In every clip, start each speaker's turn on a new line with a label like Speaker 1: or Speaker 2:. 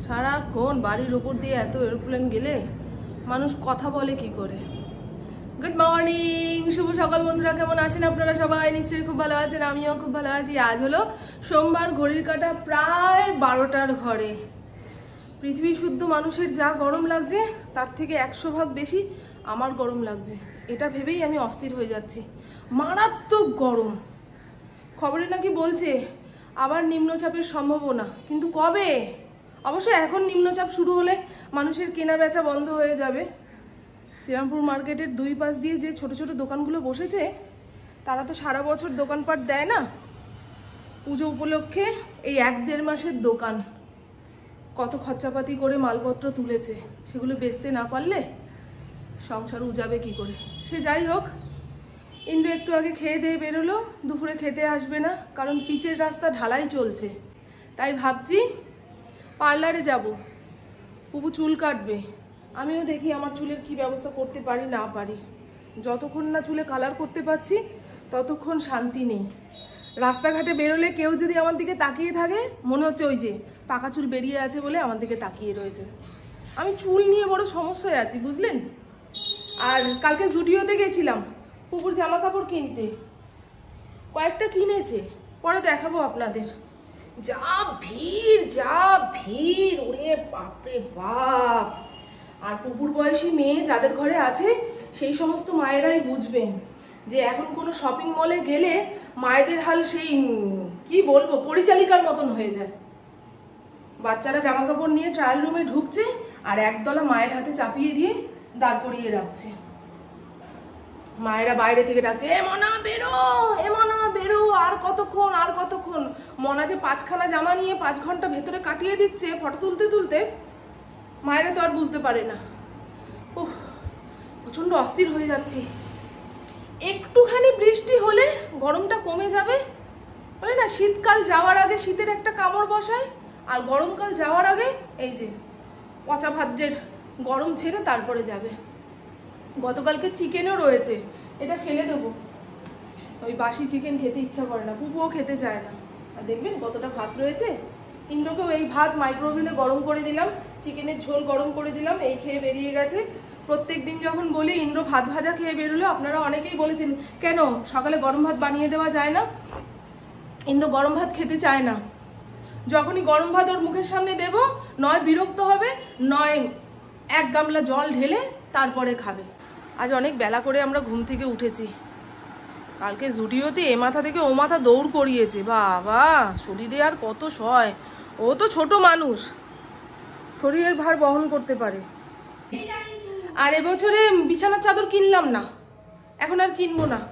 Speaker 1: সারাক্ষণ বাড়ির ওপর দিয়ে এত এরোপ্লেন গেলে মানুষ কথা বলে কি করে। গুড মর্নিং, শুভ সকাল বন্ধুরা, কেমন আছেন আপনারা? সবাই নিশ্চয়ই খুব ভালো আছেন, আমিও খুব ভালো আছি। আজ হলো সোমবার, ঘড়ির কাঁটা প্রায় 12টার ঘরে। পৃথিবী শুদ্ধ মানুষের যা গরম লাগছে তার থেকে 100 ভাগ বেশি আমার গরম লাগছে। এটা ভেবেই আমি অস্থির হয়ে যাচ্ছি। মারাত্মক গরম। খবরে নাকি বলছে আবার নিম্নচাপের সম্ভাবনা, কিন্তু কবে? অবশ্য এখন নিম্নচাপ শুরু হলে মানুষের কেনা বেচা বন্ধ হয়ে যাবে। শ্রীরামপুর মার্কেটের দুই পাশ দিয়ে যে ছোট ছোট দোকানগুলো বসেছে তারা তো সারা বছর দোকানপাট দেয় না, পুজো উপলক্ষে এই 1-1.5 মাসের দোকান কত খরচাপাতি করে মালপত্র তুলেছে, সেগুলো বেচতে না পারলে সংসার উজাবে কি করে। সে যাই হোক, ইন্দ্র একটু আগে খেয়ে দিয়ে বেরোলো, দুপুরে খেতে আসবে না, কারণ পিচের রাস্তা ঢালাই চলছে। তাই ভাবছি পার্লারে যাব, পুপু চুল কাটবে, আমিও দেখি আমার চুলের কি ব্যবস্থা করতে পারি না পারি। যতক্ষণ না চুলে কালার করতে পারছি ততক্ষণ শান্তি নেই। রাস্তাঘাটে বেরোলে কেউ যদি আমার দিকে তাকিয়ে থাকে মনে হচ্ছে ওই যে পাকা চুল বেরিয়ে আছে বলে আমার দিকে তাকিয়ে রয়েছে। আমি চুল নিয়ে বড় সমস্যায় আছি, বুঝলেন। আর কালকে জুডিওতে গেছিলাম পুকুর জামা কাপড় কিনতে, কয়েকটা কিনেছে, পরে দেখাবো আপনাদের। যা ভিড়, ওরে বাপরে বাপ। আর পুকুর বয়সী মেয়ে যাদের ঘরে আছে সেই সমস্ত মায়েরাই বুঝবেন যে এখন কোনো শপিং মলে গেলে মায়েদের হাল সেই কি বলবো পরিচালিকার মতন হয়ে যায়। বাচ্চারা জামা কাপড় নিয়ে ট্রায়াল রুমে ঢুকছে আর একদলা মায়ের হাতে চাপিয়ে দিয়ে দাঁড় করিয়ে রাখছে। মায়েরা বাইরে থেকে ডাকছে, এ মনা বেরো, এ মনা বেরো, আর কতক্ষণ। মনা যে 5খানা জামা নিয়ে 5 ঘন্টা ভেতরে কাটিয়ে দিচ্ছে ফটো তুলতে তুলতে, মায়েরা তো আর বুঝতে পারে না। উফ, প্রচন্ড অস্থির হয়ে যাচ্ছি। একটুখানি বৃষ্টি হলে গরমটা কমে যাবে, বলে না শীতকাল যাওয়ার আগে শীতের একটা কামড় বসায়, আর গরমকাল যাওয়ার আগে এই যে পচা ভাদ্রের গরম ছেড়ে তারপরে যাবে। গতকালকে চিকেনও রয়েছে, এটা ফেলে দেবো, ওই বাসি চিকেন খেতে ইচ্ছা করে না, পুপুও খেতে চায় না। আর দেখবেন কতটা ভাত রয়েছে। ইন্দ্রকেও এই ভাত মাইক্রোওভেনে গরম করে দিলাম, চিকেনের ঝোল গরম করে দিলাম, এই খেয়ে বেরিয়ে গেছে। প্রত্যেক দিন যখন বলি ইন্দ্র ভাত ভাজা খেয়ে বেরোলো, আপনারা অনেকেই বলেছেন কেন সকালে গরম ভাত বানিয়ে দেওয়া যায় না। ইন্দ্র গরম ভাত খেতে চায় না। যখনই গরম ভাত ওর মুখের সামনে দেব, নয় বিরক্ত হবে, নয় 1 গামলা জল ঢেলে তারপরে খাবে। আজ অনেক বেলা করে আমরা ঘুম থেকে উঠেছি। কালকে জুডিওতে এ মাথা থেকে ও মাথা দৌড় করিয়েছে, বাবা শরীরে আর কত সয়। ও তো ছোট মানুষ, শরীরের ভার বহন করতে পারে। আর এবছরে বিছানার চাদর কিনলাম না, এখন আর কিনবো না।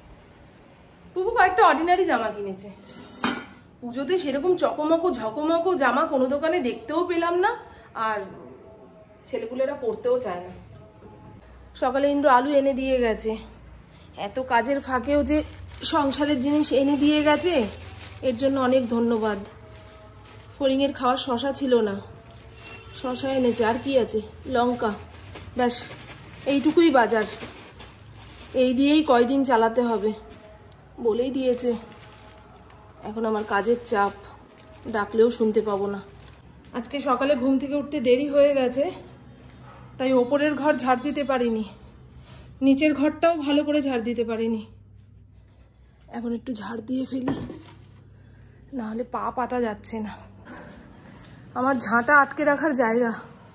Speaker 1: পুপু কয়েকটা অর্ডিনারি জামা কিনেছে। পুজোতে সেরকম চকমকো ঝকমকো জামা কোনো দোকানে দেখতেও পেলাম না, আর ছেলেপুলেরা পরতেও চায় না। সকালে ইন্দ্র আলু এনে দিয়ে গেছে, এত কাজের ফাঁকেও যে সংসারের জিনিস এনে দিয়ে গেছে এর জন্য অনেক ধন্যবাদ। ফড়িংয়ের খাওয়ার শশা ছিল না, শশা এনেছে, আর কি আছে, লঙ্কা, ব্যাস এইটুকুই বাজার। এই দিয়েই কয়দিন চালাতে হবে বলেই দিয়েছে। এখন আমার কাজের চাপ, ডাকলেও শুনতে পাবো না। আজকে সকালে ঘুম থেকে উঠতে দেরি হয়ে গেছে, তাই ওপরের ঘর ঝাড় দিতে পারিনি, নিচের ঘরটাও ভালো করে ঝাড় দিতে পারিনি। এখন একটু ঝাড় দিয়ে ফেলি, না হলে পা পাতা যাচ্ছে না। আমার ঝাঁটা আটকে রাখার জায়গা,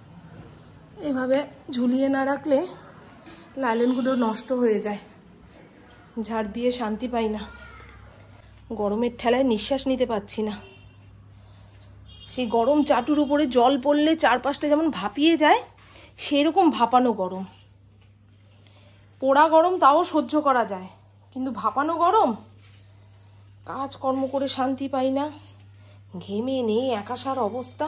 Speaker 1: এভাবে ঝুলিয়ে না রাখলে লাইলেনগুলো নষ্ট হয়ে যায়, ঝাড় দিয়ে শান্তি পাই না। গরমের ঠেলায় নিঃশ্বাস নিতে পারছি না। সেই গরম চাটুর উপরে জল পড়লে চারপাশটা যেমন ভাপিয়ে যায়, সেই রকম ভাপানো গরম। পোড়া গরম তাও সহ্য করা যায়, কিন্তু ভাপানো গরম, কাজকর্ম করে শান্তি পাই না, ঘেমে নেই একাসার অবস্থা।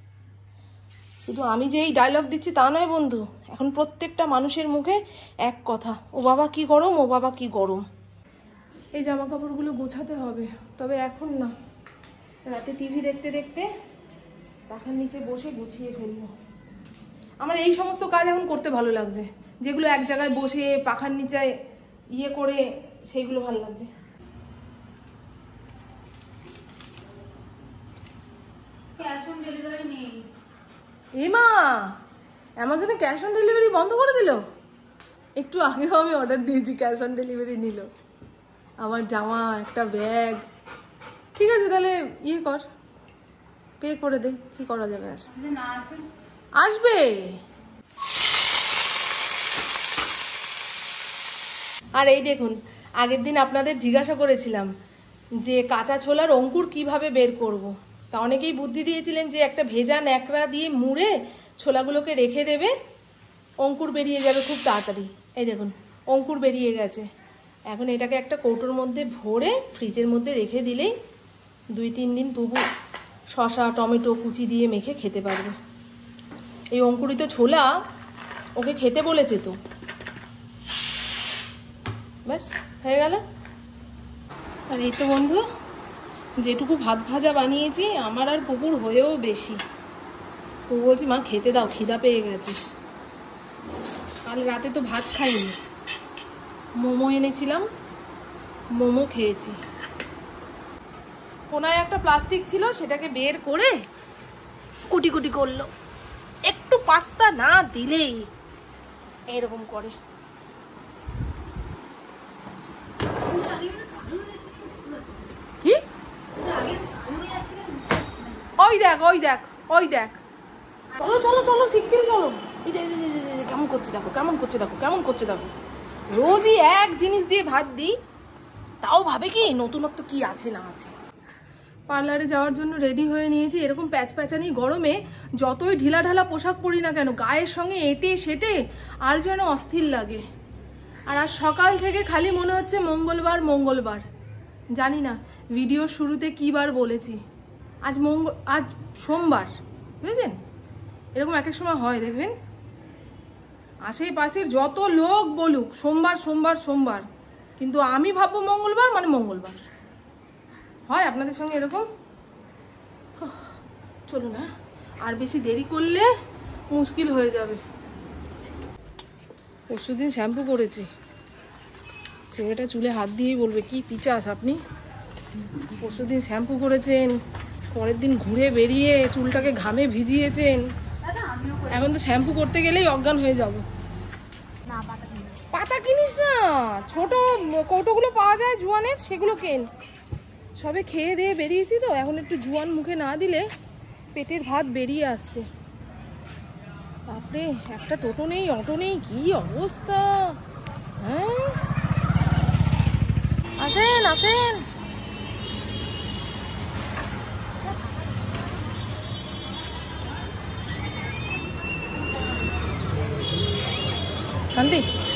Speaker 1: শুধু আমি যে এই ডায়লগ দিচ্ছি তা নয় বন্ধু, এখন প্রত্যেকটা মানুষের মুখে এক কথা, ও বাবা কি গরম, ও বাবা কি গরম। এই জামা কাপড়গুলো গোছাতে হবে, তবে এখন না, রাতে টিভি দেখতে দেখতে পাখার নিচে বসে গুছিয়ে ফেলবো। আমার এই সমস্ত কাজ এখন করতে ভালো লাগছে, যেগুলো এক জায়গায় বসে পাখার নিচে ইয়ে করে সেইগুলো ভালো লাগছে।
Speaker 2: ক্যাশ অন ডেলিভারি নেই।
Speaker 1: এমা, অ্যামাজনে ক্যাশ অন ডেলিভারি বন্ধ করে দিল। একটু আগেও আমি অর্ডার দিয়েছি, ক্যাশ অন ডেলিভারি নিল। আমার জামা, একটা ব্যাগ। ঠিক আছে তাহলে ইয়ে কর, পে করে দে, কি করা যাবে আর। আসবে। আর এই দেখুন, আগের দিন আপনাদের জিজ্ঞাসা করেছিলাম যে কাঁচা ছোলার অঙ্কুর কিভাবে বের করব। তা অনেকেই বুদ্ধি দিয়েছিলেন যে একটা ভেজা ন্যাকড়া দিয়ে মুড়ে ছোলাগুলোকে রেখে দেবে, অঙ্কুর বেরিয়ে যাবে খুব তাড়াতাড়ি। এই দেখুন, অঙ্কুর বেরিয়ে গেছে। এখন এটাকে একটা কৌটোর মধ্যে ভরে ফ্রিজের মধ্যে রেখে দিলেই 2-3 দিন পুবু শসা টমেটো কুচি দিয়ে মেখে খেতে পারবে। এই অঙ্কুরিত ছোলা ওকে খেতে বলেছে তো, ব্যাস হয়ে গেল। আর এই তো বন্ধু, যেটুকু ভাত ভাজা বানিয়েছি আমার আর পুকুর হয়েও বেশি। ও বলছি মা খেতে দাও, খিদা পেয়ে গেছে। কাল রাতে তো ভাত খাইনি, মোমো এনেছিলাম, মোমো খেয়েছি। কোনায় একটা প্লাস্টিক ছিল, সেটাকে বের করে কুটি কুটি করলো। একটু পাত্তা না দিলেই এরকম করে। কি? ওই দেখ, ওই দেখ, ওই দেখ। চলো চলো চলো, শিগগিরই চলো। এই কেমন করছে দেখো, কেমন করছে দেখো, কেমন করছে দেখো। রোজই এক জিনিস দিয়ে ভাত দিই, তাও ভাবে কি নতুনত্ব কি আছে না আছে। পার্লারে যাওয়ার জন্য রেডি হয়ে নিয়েছি। এরকম প্যাচপ্যাচানি গরমে যতই ঢিলা ঢালা পোশাক পরি না কেন, গায়ের সঙ্গে এঁটে সেটে আর যেন অস্থির লাগে। আর আজ সকাল থেকে খালি মনে হচ্ছে মঙ্গলবার মঙ্গলবার। জানি না ভিডিওর শুরুতে কী বার বলেছি, আজ সোমবার, বুঝেছেন? এরকম এক এক সময় হয়, দেখবেন আশেপাশের যত লোক বলুক সোমবার সোমবার সোমবার, কিন্তু আমি ভাববো মঙ্গলবার মানে মঙ্গলবার। হয় আপনাদের সঙ্গে এরকম? চলুন না, আর বেশি দেরি করলে মুশকিল হয়ে যাবে। পরশুদিন শ্যাম্পু করেছি, ছেলেটা চুলে হাত দিয়েই বলবে কি পিচাস আপনি। পরশুদিন শ্যাম্পু করেছেন, পরের দিন ঘুরে বেরিয়ে চুলটাকে ঘামে ভিজিয়েছেন। এখন তো শ্যাম্পু করতে গেলেই অজ্ঞান হয়ে যাব। পাতা কিনিস না, ছোট কৌটোগুলো পাওয়া যায় জুয়ানের, সেগুলো কেন। সবে খেয়ে দিয়ে বেরিয়েছি তো, এখন একটু জুয়ান মুখে না দিলে পেটের ভাত বেরিয়ে আসছে। বাপরে, একটা টোটো নেই, অটো নেই, কি অবস্থা। হ্যাঁ, আসেন আসেন। শান্তি,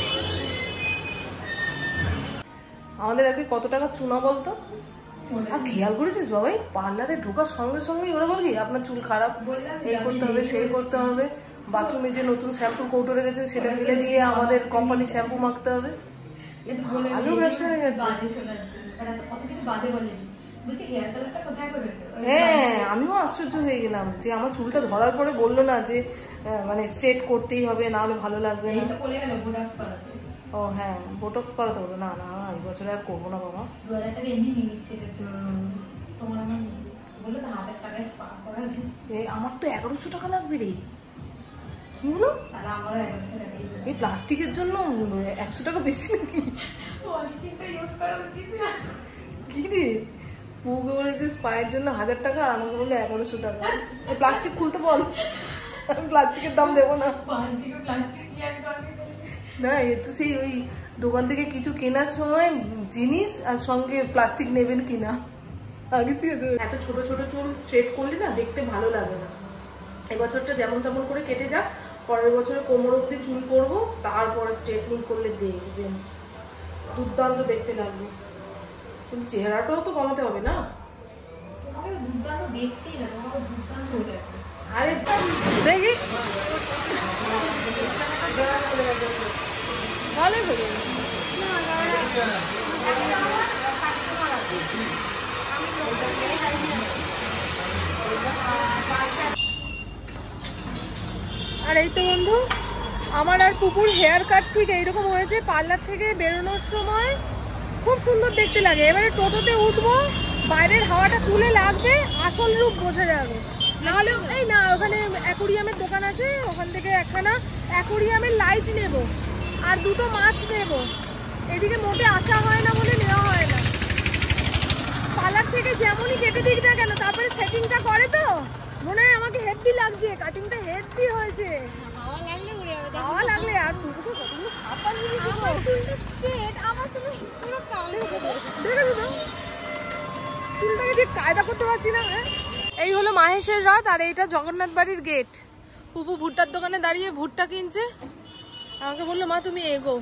Speaker 1: আমাদের আজকে কত টাকা চুনা বলতো? আর খেয়াল করেছিস বাবাই, পার্লারে ঢোকার সঙ্গে সঙ্গেই ওরা বলবি আপনার চুল খারাপ, এই করতে হবে সেই করতে হবে। বাথরুমে যে নতুন শ্যাম্পুর কৌটো রেখেছে সেটা ফেলে দিয়ে আমাদের কোম্পানির শ্যাম্পু মাখতে হবে। ভালো ব্যবসা হয়ে গেছে। হ্যাঁ, আমিও আশ্চর্য হয়ে গেলাম যে আমার চুলটা ধরার পরে বললো না যে মানে স্ট্রেট করতেই হবে, না হলে ভালো লাগবে না। ও হ্যাঁ, বোটক্স করাতে হবে। না না, এই বছরে আর করবো না বাবা। আমার তো 1100 টাকা লাগবে রে। কি হলো? এই প্লাস্টিকের জন্য 100 টাকা বেশি নাকি? কি রে, পুকে বলেছে স্পায়ের জন্য 1000 টাকা, আর আমাকে বললো 1100 টাকা। এই প্লাস্টিক খুলতে বল, আমি প্লাস্টিকের দাম দেবো না। না, এ তো সেই ওই দোকান থেকে কিছু কেনার সময় জিনিস আর সঙ্গে প্লাস্টিক নেবেন কিনা আগে থেকে। এত ছোট ছোট চুল স্ট্রেট করলে না দেখতে ভালো লাগে না। এবছরটা যেমন তেমন করে কেটে যাক, পরের বছরে কোমর অব্দি চুল করবো, তারপরে স্ট্রেটনিং করলে দেখবেন দুর্দান্ত দেখতে লাগবে। কিন্তু চেহারাটাও তো কমাতে হবে না। আরে দেখি ভালো করে আর এই তো বন্ধু, আমার আর পুকুর হেয়ার কাট ঠিক এইরকম হয়েছে। পার্লার থেকে বেরোনোর সময় খুব সুন্দর দেখতে লাগে। এবারে টোটোতে উঠবো, বাইরের হাওয়াটা চুলে লাগবে, আসল রূপ বোঝা যাবে। নাহলে এই না, ওখানে ওখানে অ্যাকোরিয়ামের দোকান আছে, ওখান থেকে একখানা অ্যাকোরিয়ামের লাইট নেব আর দুটো মাছ নেব। এদিকে মোটে আসা হয় না বলে নেওয়া হয় না। পার্লার থেকে যেমনই কেটে দিক না কেন, তারপরে সেটিংটা করে তো মনে হয় আমাকে হেভি লাগছে, কাটিংটা হেভি হয়েছে। হাওয়া লাগলে আর টুকুকে কতগুলো খাবার নিয়ে আমার শুধু পুরো কালো দেখেছো তো, চুলটাকে ঠিক কায়দা করতে পারছি না। এই হলো মাহেশের রথ আর এইটা জগন্নাথ বাড়ির গেট। পুপু ভুট্টার দোকানে দাঁড়িয়ে ভুট্টা কিনছে, আমাকে বললো মা তুমি এগো।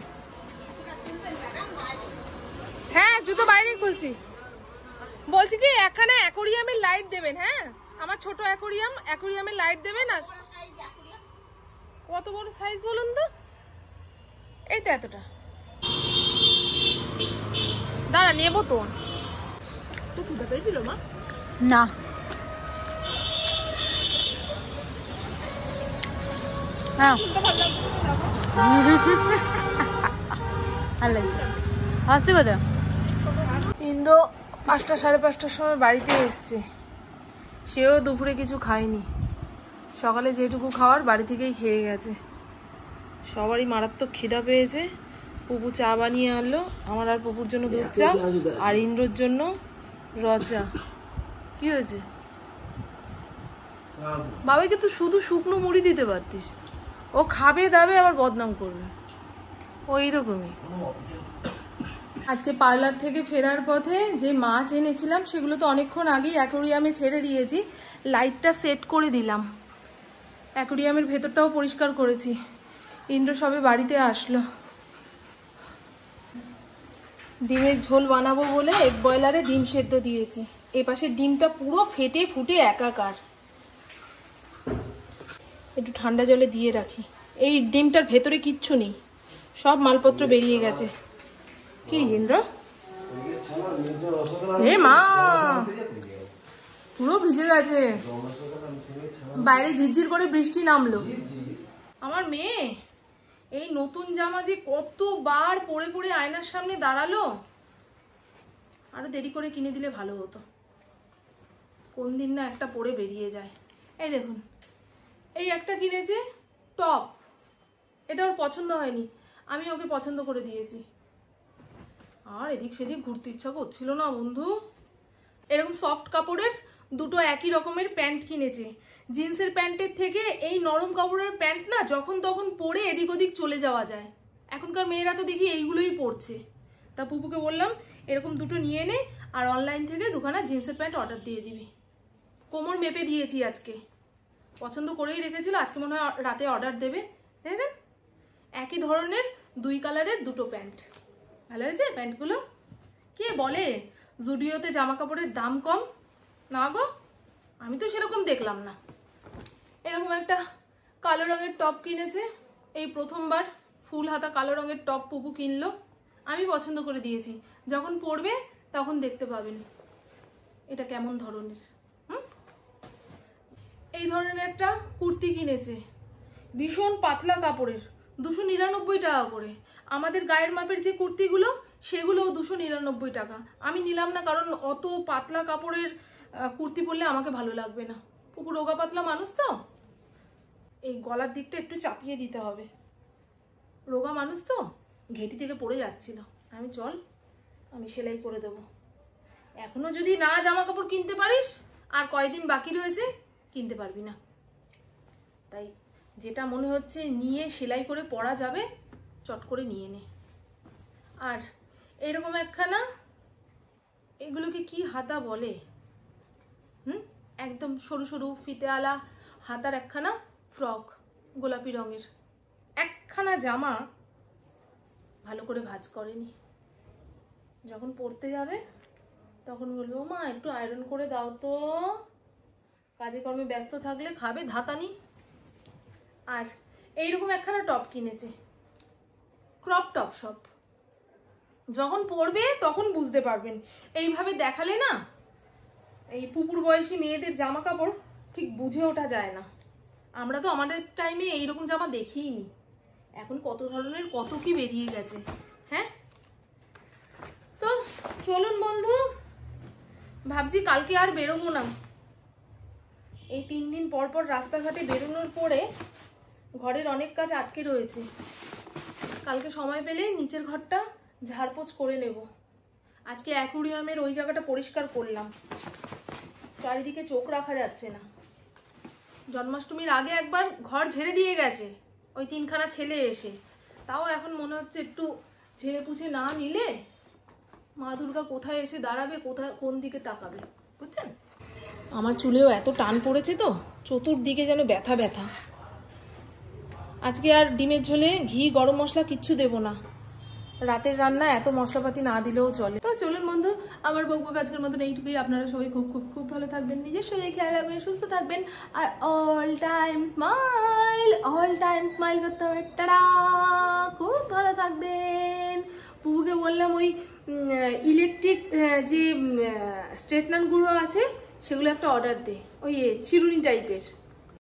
Speaker 1: হ্যাঁ জুতো বাইরেই খুলছি। বলছি কি এখানে অ্যাকোরিয়ামের লাইট দেবেন? হ্যাঁ আমার ছোট অ্যাকোরিয়ামের লাইট দেবেন। আর কত বড় সাইজ বলুন তো? এই তো এতটা। দাঁড়া নেবো তো। তো ক্ষুধা পেয়েছিল মা?
Speaker 2: না হ্যাঁ ভালো লাগছে। আসছি কোথায়?
Speaker 1: ইন্দ্র 5টা সাড়ে 5টার সময় বাড়িতে এসছে, সেও দুপুরে কিছু খায়নি। সকালে যেটুকু খাওয়ার বাড়ি থেকেই খেয়ে গেছে। সবারই মারাত্মক খিদা পেয়েছে। পুপু চা বানিয়ে আনলো, আমার আর পুপুর জন্য দুধ চা, আর ইন্দ্রর জন্য র চা। কি হয়েছে? বাবাকে তো শুধু শুকনো মুড়ি দিতে পারতিস, ও খাবে দাবে আবার বদনাম করবে, ওই রকমই। আজকে পার্লার থেকে ফেরার পথে যে মাছ এনেছিলাম সেগুলো তো অনেকক্ষণ আগেই অ্যাকোরিয়ামে ছেড়ে দিয়েছি। লাইটটা সেট করে দিলাম, অ্যাকোরিয়ামের ভেতরটাও পরিষ্কার করেছি। ইন্দ্র সবে বাড়িতে আসলো। ডিমের ঝোল বানাবো বলে এগ বয়লারে ডিম সেদ্ধ দিয়েছি। এপাশের ডিমটা পুরো ফেটে ফুটে একাকার। একটু ঠান্ডা জলে দিয়ে রাখি। এই ডিমটার ভেতরে কিচ্ছু নেই, সব মালপত্র বেরিয়ে গেছে। কি ইন্দ্র? এ মা পুরো ভিজে গেছে, বাইরে ঝিরঝির করে বৃষ্টি নামলো। আমার মেয়ে এই নতুন জামা যে কতবার পরে পরে আয়নার সামনে দাঁড়ালো। আরো দেরি করে কিনে দিলে ভালো হতো, কোন দিন না একটা পরে বেরিয়ে যায়। এই দেখুন, এই একটা কিনেছে টপ, এটা ওর পছন্দ হয়নি, আমি ওকে পছন্দ করে দিয়েছি। আর এদিক সেদিক ঘুরতে ইচ্ছা করছিল না বন্ধু। এরকম সফট কাপড়ের দুটো একই রকমের প্যান্ট কিনেছে। জিন্সের প্যান্টের থেকে এই নরম কাপড়ের প্যান্ট না যখন তখন পরে এদিক ওদিক চলে যাওয়া যায়। এখনকার মেয়েরা তো দেখি এইগুলোই পরছে। তা পুপুকে বললাম এরকম দুটো নিয়ে নে, আর অনলাইন থেকে দুখানা জিন্সের প্যান্ট অর্ডার দিয়ে দিবি। কোমর মেপে দিয়েছি আজকে, পছন্দ করেই রেখেছিল, আজকে মনে হয় রাতে অর্ডার দেবে। দেখেছেন একই ধরনের 2 কালারের দুটো প্যান্ট। ভালো হয়েছে প্যান্টগুলো? কে বলে জুডিওতে জামা কাপড়ের দাম কম? না গো, আমি তো সেরকম দেখলাম না। এরকম একটা কালো রঙের টপ কিনেছে, এই প্রথমবার ফুল হাতা কালো রঙের টপ পুপু কিনলো, আমি পছন্দ করে দিয়েছি। যখন পরবে তখন দেখতে পাবেন এটা কেমন ধরনের। এই ধরনের একটা কুর্তি কিনেছে, ভীষণ পাতলা কাপড়ের, 299 টাকা করে। আমাদের গায়ের মাপের যে কুর্তিগুলো সেগুলোও 299 টাকা। আমি নিলাম না, কারণ অত পাতলা কাপড়ের কুর্তি পরলে আমাকে ভালো লাগবে না। পুপু রোগা পাতলা মানুষ তো, এই গলার দিকটা একটু চাপিয়ে দিতে হবে, রোগা মানুষ তো, ঘেঁটি থেকে পড়ে যাচ্ছিল। আমি সেলাই করে দেবো। এখনো যদি না জামা কাপড় কিনতে পারিস, আর কয়দিন বাকি রয়েছে, কিনতে পারবি না। তাই যেটা মনে হচ্ছে নিয়ে সেলাই করে পরা যাবে চট করে নিয়ে নে। আর এরকম একখানা, এগুলোকে কি হাতা বলে, একদম সরু সরু ফিতেওয়ালা হাতার একখানা ফ্রক, গোলাপি রঙের একখানা জামা, ভালো করে ভাঁজ করেনি। যখন পরতে যাবে তখন বলবো মা একটু আয়রন করে দাও তো। কাজে কর্মে ব্যস্ত থাকলে খাবে ধাতানি। আর এইরকম একখানা টপ কিনেছে, ক্রপ টপ। সব যখন পরবে তখন বুঝতে পারবেন, এইভাবে দেখালে না এই পুপুর বয়সী মেয়েদের জামা কাপড় ঠিক বুঝে ওঠা যায় না। আমরা তো আমাদের টাইমে এইরকম জামা দেখিইনি, এখন কত ধরনের কত কি বেরিয়ে গেছে। হ্যাঁ, তো চলুন বন্ধু, ভাবছি কালকে আর বেরোবো না, এই 3 দিন পর পর রাস্তাঘাটে বেরোনোর পরে ঘরের অনেক কাজ আটকে রয়েছে। কালকে সময় পেলে নিচের ঘরটা ঝাড়পোছ করে নেব। আজকে অ্যাকুরিয়ামের ওই জায়গাটা পরিষ্কার করলাম, চারিদিকে চোখ রাখা যাচ্ছে না। জন্মাষ্টমীর আগে একবার ঘর ঝেড়ে দিয়ে গেছে ওই 3খানা ছেলে এসে, তাও এখন মনে হচ্ছে একটু ঝেড়ে পুছে না নিলে মা দুর্গা কোথায় এসে দাঁড়াবে, কোথায় কোন দিকে তাকাবে, বুঝছেন? আমার চুলেও এত টান পড়েছে তো, চতুর্দিকে যেন ব্যথা ব্যথা। আজকে আর ডিমের ঝোলে ঘি গরম মশলা কিচ্ছু দেব না, রাতের রান্না এত মশলাপাতি না দিলেও চলে। তো চলুন বন্ধু, আমার বকবক আজকের মতন এইটুকুই। আপনারা সবাই খুব খুব খুব ভালো থাকবেন, নিজের শরীরে খেয়াল রাখবেন, সুস্থ থাকবেন, আর অল টাইম স্মাইল করতে হবে। টাটা, খুব ভালো থাকবেন। পুহুকে বললাম ওই ইলেকট্রিক যে স্ট্রেটনার গুঁড়ো আছে সেগুলো একটা অর্ডার দে, ওই চিরুনি টাইপের।